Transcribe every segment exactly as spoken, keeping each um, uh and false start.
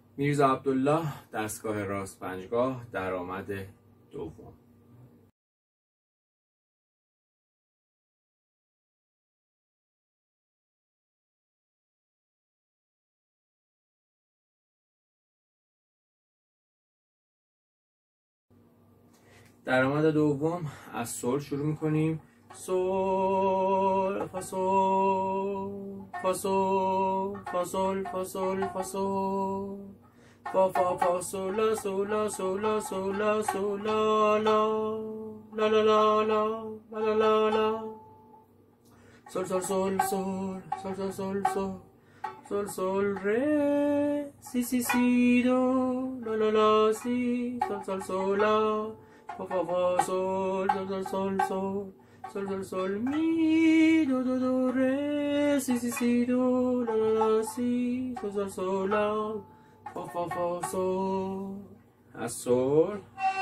میرزاعبدالله، دستگاه راست پنجگاه، درآمد دوم. درآمد دوم از سل شروع میکنیم. سل فاسول فاسول فاسول فاسول فاسول فا فا فا سولا سولا سولا سولا سولا لا لا لا لا لا لا لا لا سول سول سول سول سول سول سول سول سول سول ره سی سی سی دو لا لا لا سی سول سول سولا فا فا فا سول سول سول سول سول سول سول می دو دو دو ره سی سی سی دو لا لا لا سی سول سول سولا فا فا فا سول. از سول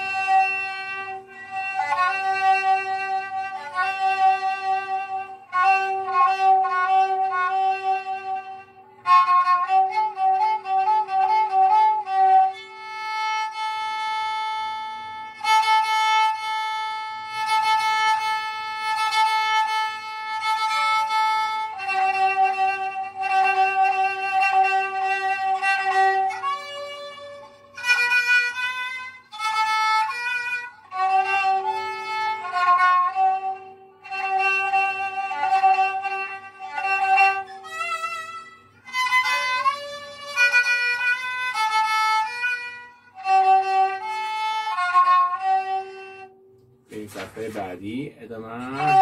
صفحه بعدی ادامه.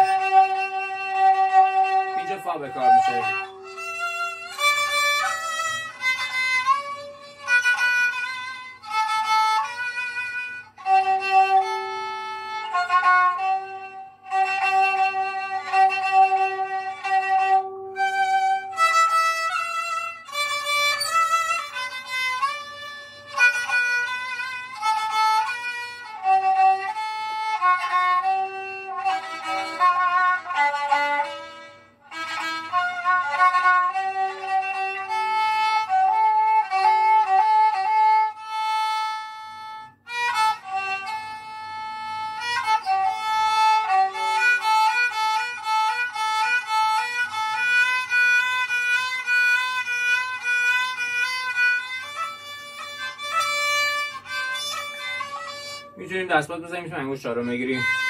اینجا فا به کار میشه. میتونیم دستمال بزنیم، میتونیم انگشت رو بگیریم.